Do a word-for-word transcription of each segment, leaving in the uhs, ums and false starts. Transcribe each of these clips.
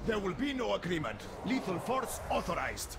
There will be no agreement. Lethal force authorized.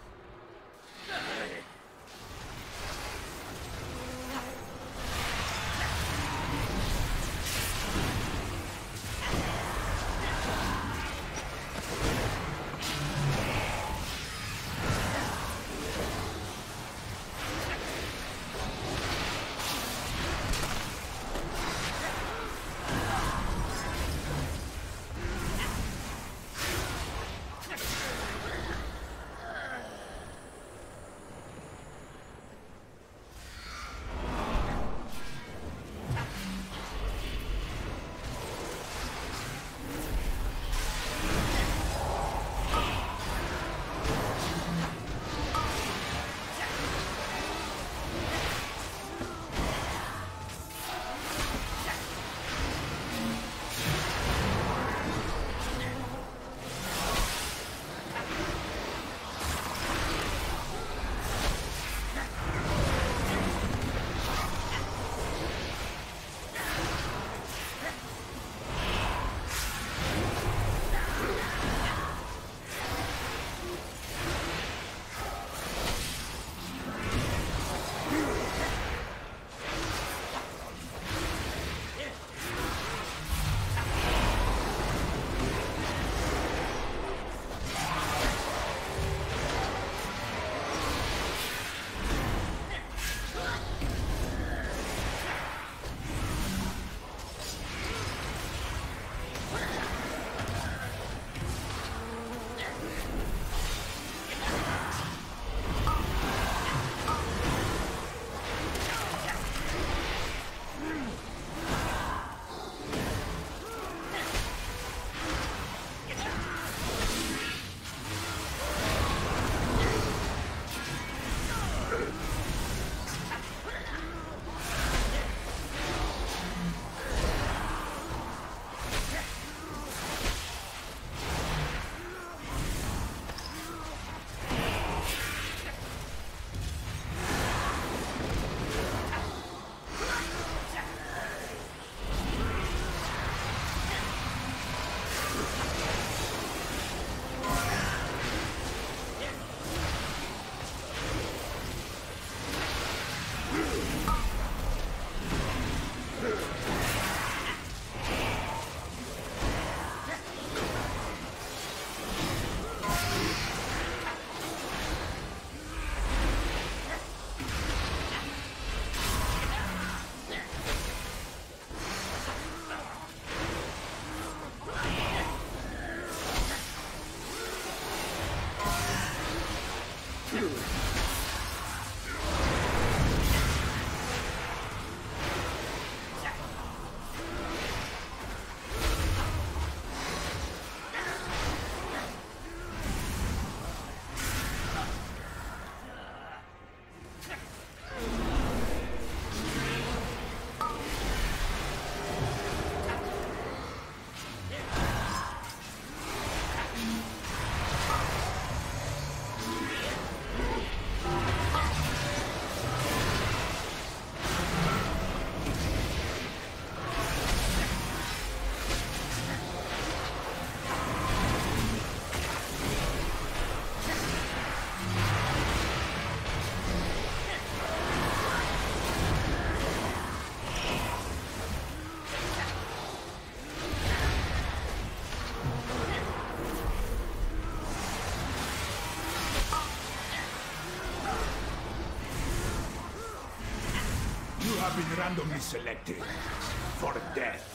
Been randomly selected for death.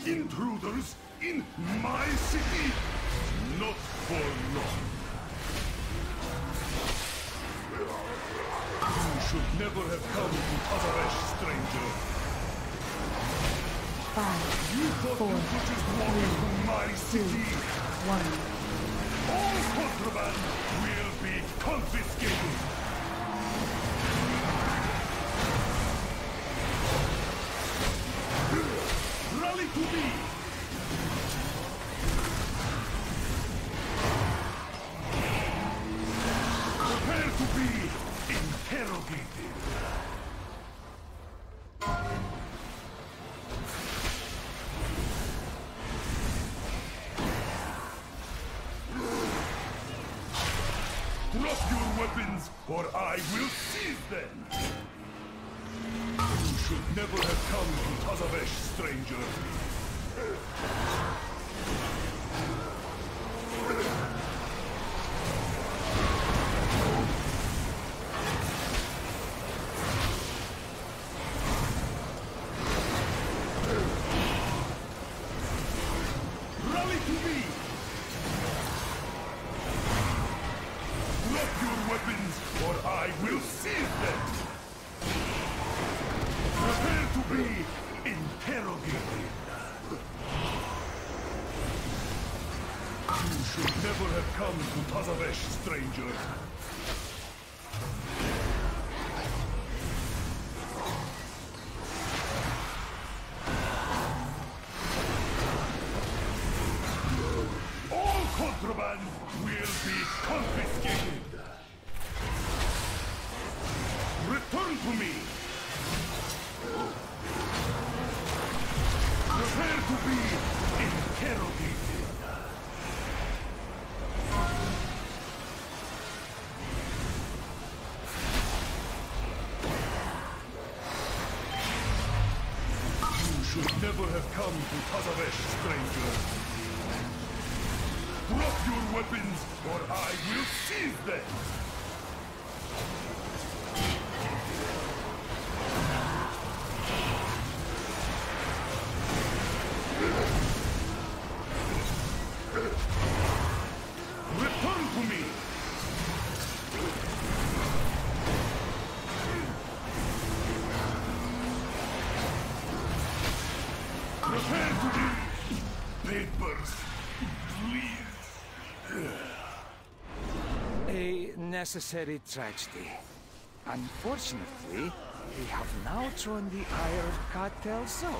Intruders in my city! Not for long. You should never have come to Tazaresh, stranger. Five, You thought four, you could just walk into my two, city. one. All contraband will be confiscated. Rally to me! Prepare to be interrogated. Drop your weapons, or I will seize them! You should never have come to Tazavesh, stranger. Rally to me! Drop your weapons, or I will seize them! Prepare to be interrogated. You should never have come to Tazavesh, stranger. All contraband will be confiscated. Return to me. Prepare to be interrogated. You should never have come to Tazavesh, stranger. Drop your weapons, or I will seize them! Return to me! Prepare to be papers, please. A necessary tragedy. Unfortunately, we have now thrown the ire of Cartel Zo.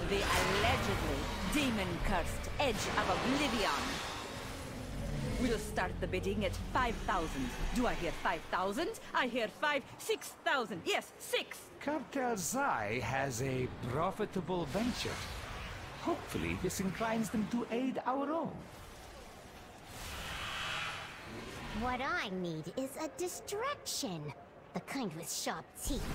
the allegedly demon-cursed Edge of Oblivion. We'll start the bidding at five thousand. Do I hear five thousand? I hear five, six thousand. Yes, six. Cartel Zai has a profitable venture. Hopefully this inclines them to aid our own. What I need is a distraction. The kind with sharp teeth.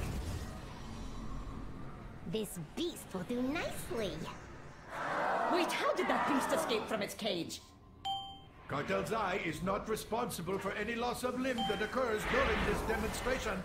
This beast will do nicely. Wait, how did that beast escape from its cage? Cartel Zai is not responsible for any loss of limb that occurs during this demonstration.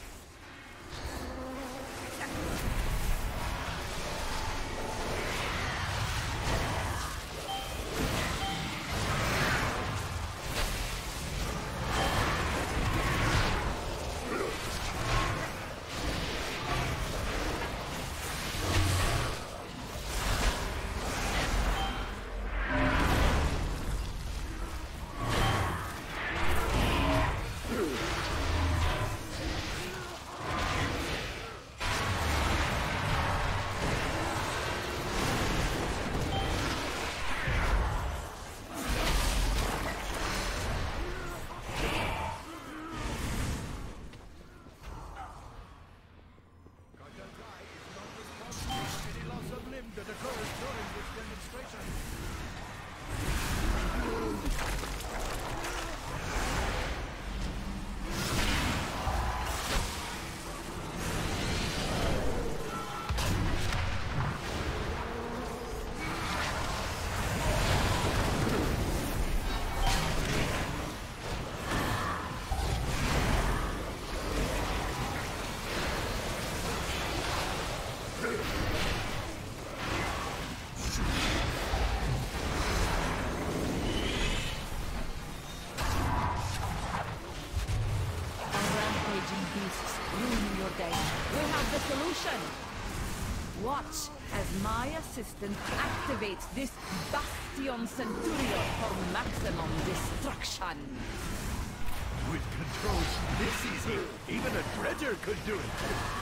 Watch as my assistant activates this Bastion Centurion for maximum destruction. With controls this easy, even a dredger could do it.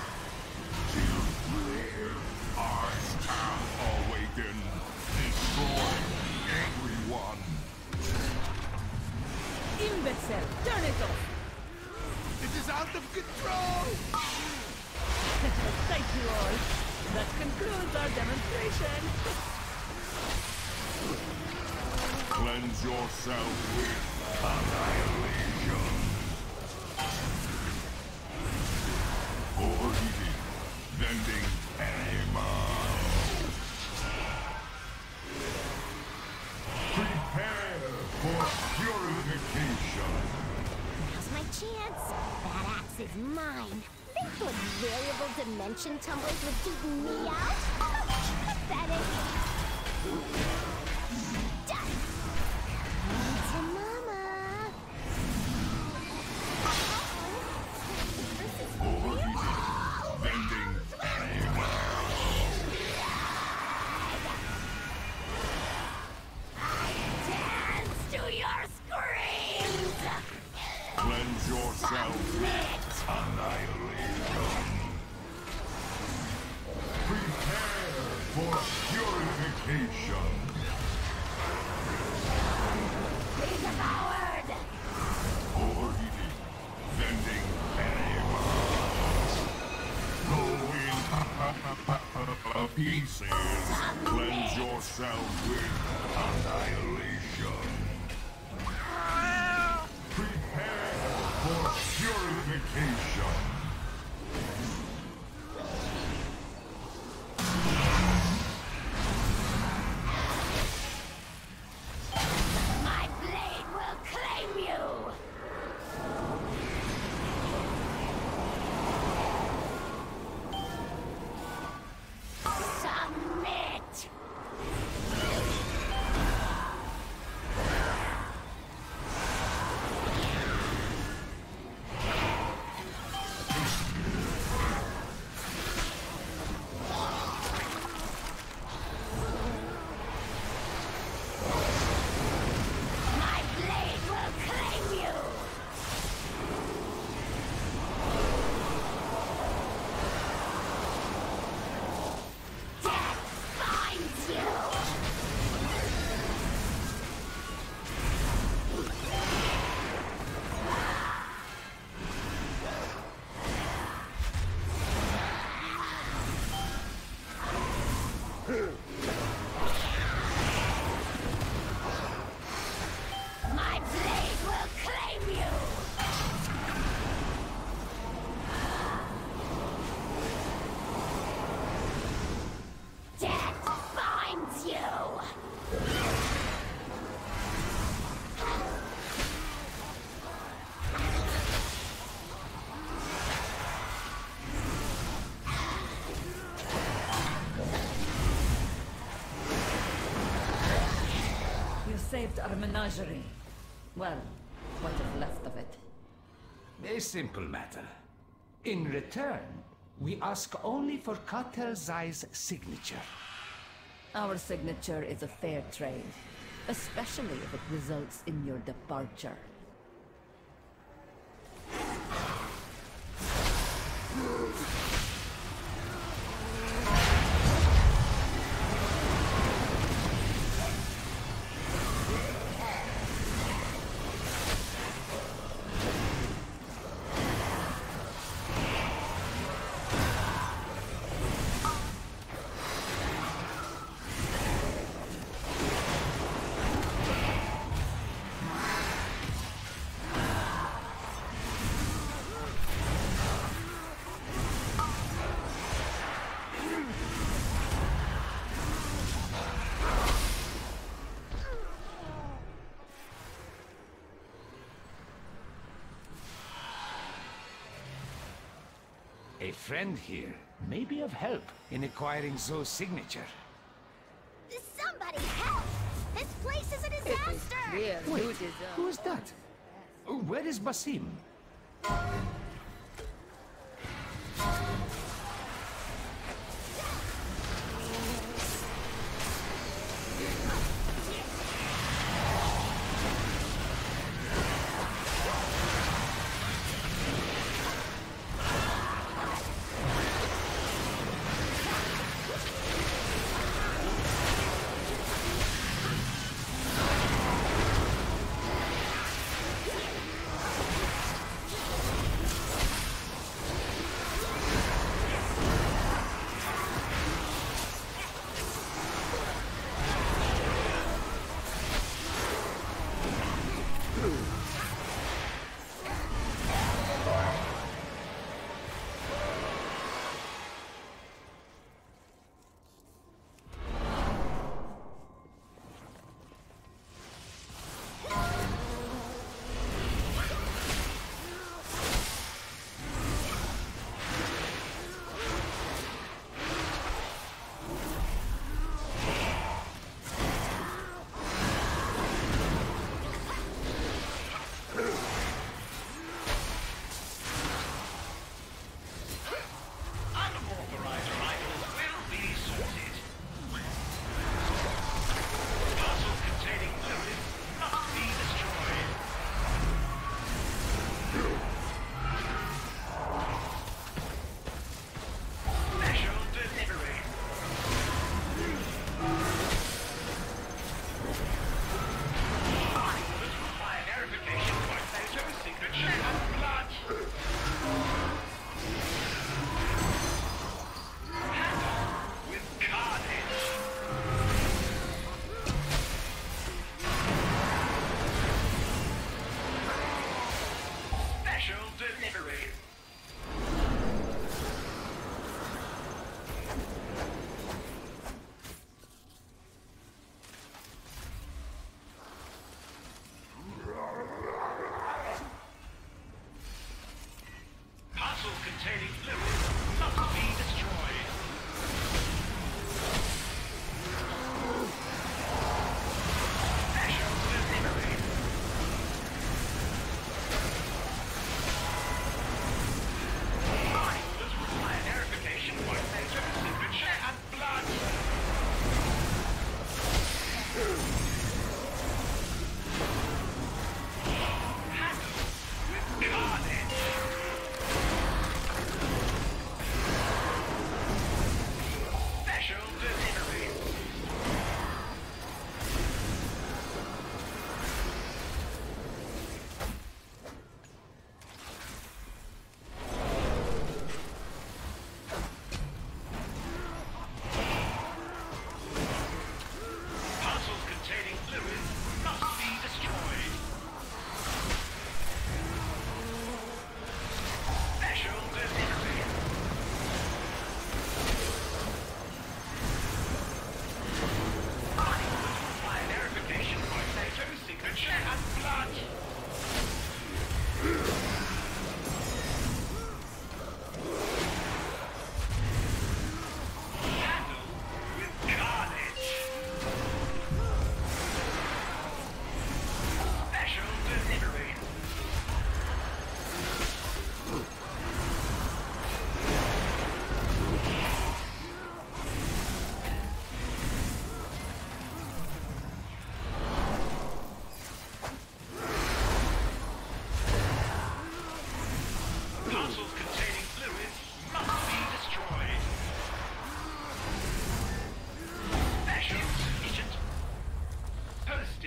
I am awakened. Destroy everyone. Imbecile, turn it off! It is out of control! Thank you all. That concludes our demonstration. Cleanse yourself with annihilation. Overheating. Vending animals. Prepare for purification. Now's my chance. That axe is mine. Think those variable dimension tumblers would keep me out? Pathetic. Done. Come to mama. Overheating. Vending animals. Dance to your screams. Cleanse yourself with annihilation. Prepare for purification. Be devoured. Overheating. Vending animals. Go in pieces. Cleanse yourself with annihilation. Prepare for purification. My blade will claim you. Submit. saved our menagerie. Well, what is left of it. A simple matter. In return, we ask only for Cartel Zei's signature. Our signature is a fair trade, especially if it results in your departure. A friend here may be of help in acquiring Zoe's signature. Somebody help! This place is a disaster! Clear Wait, who deserves. who is that? Oh, where is Basim?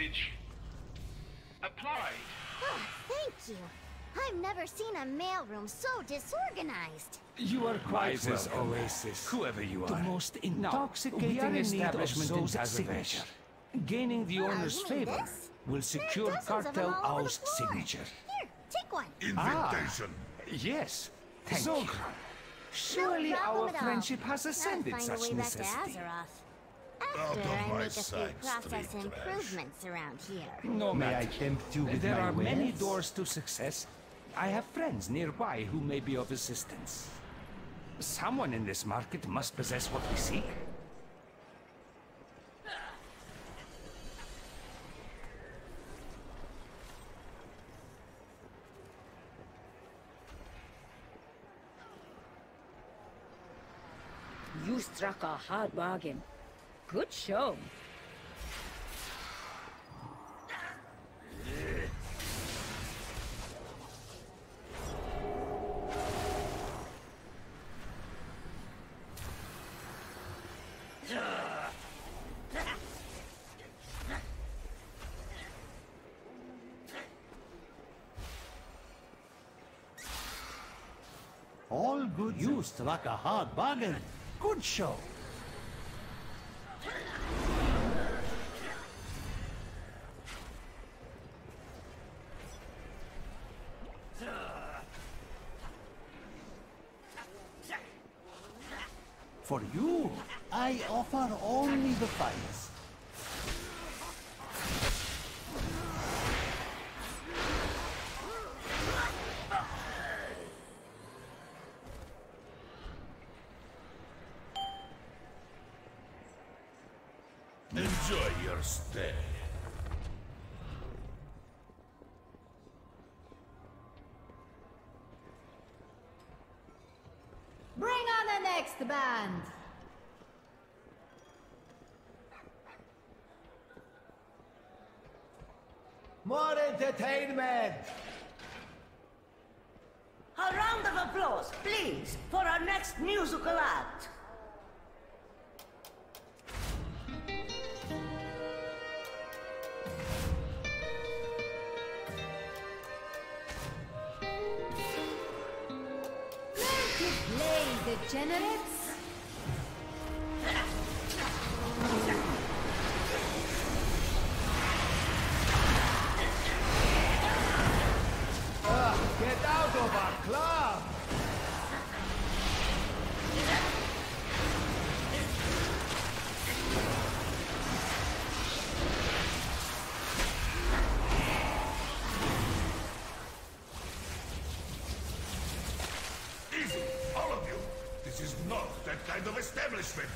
message. Applied. Oh, thank you. I've never seen a mailroom so disorganized. You are quite Wisest welcome, oasis. whoever you are. The most Now, we are intoxicating in need of establishment in Zoe's Tazavech. signature. Gaining the Oh, owner's you mean favor this? will There are secure dozens of them Cartel all over the Owl's floor. signature. Here, take one. Invitation. Yes, Thank Zog. you. Surely No problem our at all. friendship has I'll ascended find a such way back to necessity. Azeroth. Out After of I my make a few sight, process street trash. improvements around here. No May I matter. tempt you with There my are many wares? doors to success. I have friends nearby who may be of assistance. Someone in this market must possess what we seek. You struck a hard bargain. Good show. All good. You struck a hard bargain. Good show. For you, I offer only the finest. Enjoy your stay. Bring on the next band! More entertainment! A round of applause, please, for our next musical act. Learn to play, degenerates! Get out of our club! Easy, all of you. This is not that kind of establishment.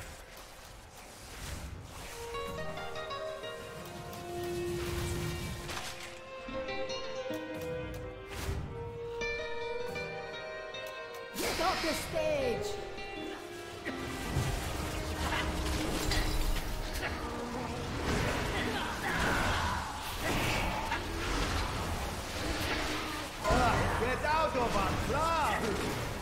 Get off the stage! Get out of our club!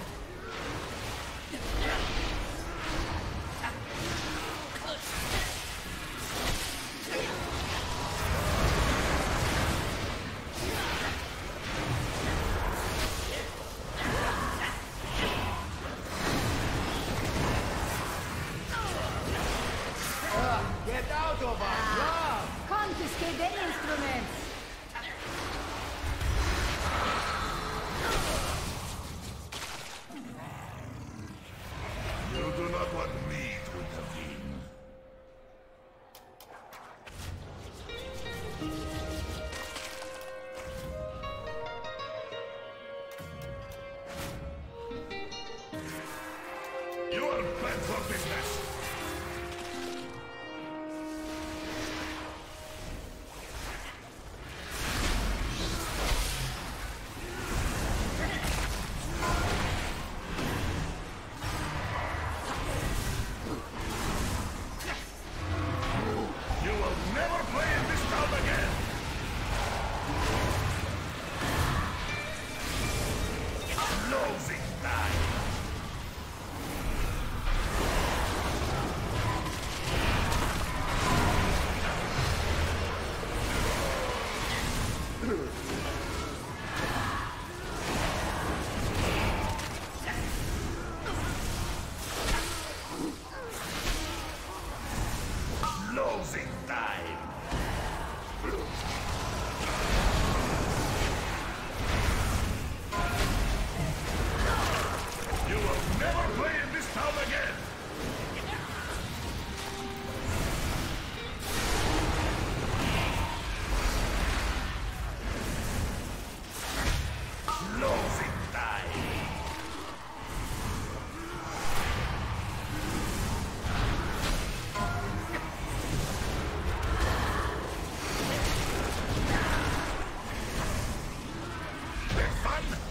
Get out of our club! Confiscate the instruments! You do not want me to intervene. You are bad for business.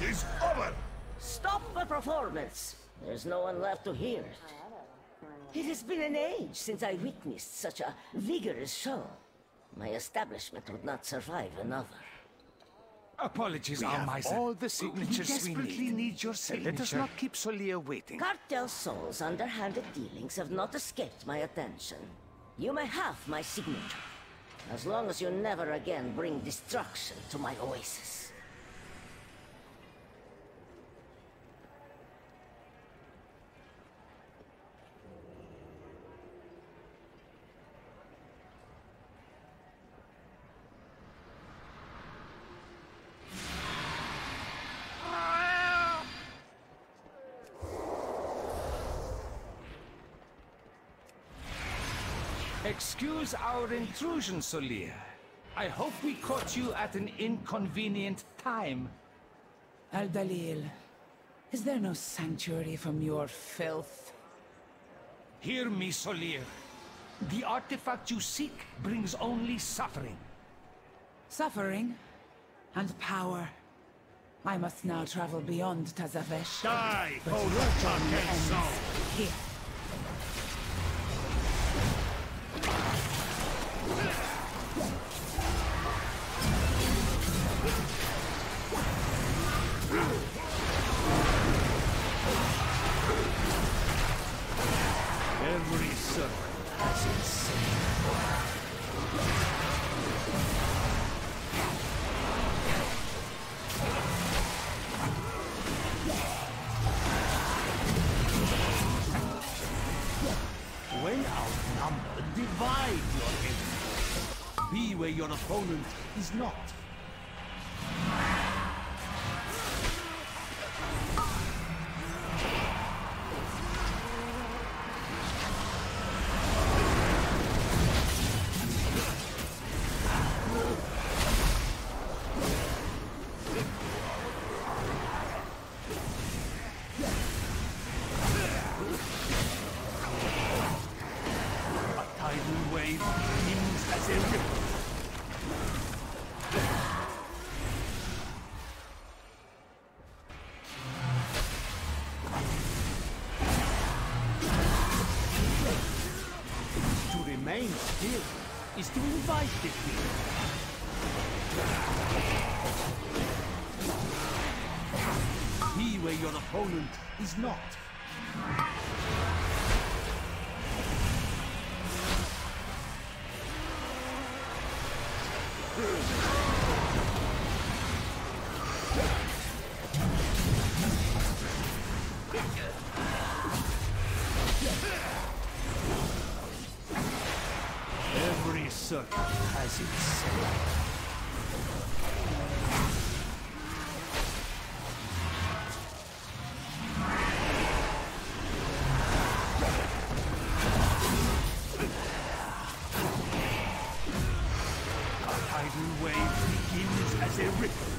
is over! Stop the performance! There's no one left to hear it. It has been an age since I witnessed such a vigorous show. My establishment would not survive another. Apologies, We have Almiser. all the signatures we we desperately need. need your signature. Let us not keep Solia waiting. Cartel Soul's underhanded dealings have not escaped my attention. You may have my signature, as long as you never again bring destruction to my oasis. Excuse our intrusion, Solia. I hope we caught you at an inconvenient time. Al-Dalil, is there no sanctuary from your filth? Hear me, Solia. The artifact you seek brings only suffering. Suffering and power. I must now travel beyond Tazavesh. Die, But O your journey Cartel ends Soul! here. Every circle has its symbol. When outnumbered, divide your enemy. Be where your opponent is not. Tidal wave begins as a ripple. To remain still is to invite defeat. Be where your opponent is not. Every circle has its symbol. Tidal wave begins as a ripple.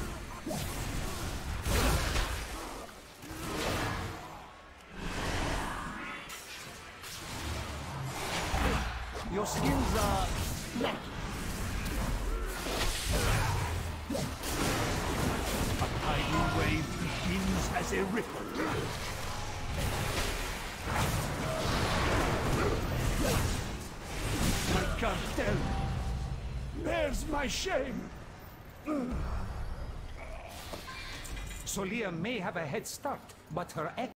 Your skills are lacking. A tidal wave begins as a ripple. My cartel bears my shame. Solia may have a head start, but her